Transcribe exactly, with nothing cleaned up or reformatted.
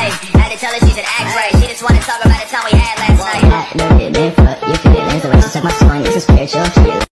right. Had to tell her she should act right. She just wanna talk about the time we had last night. That little bit been fucked, your feelings. The way she took my song, it's a spiritual.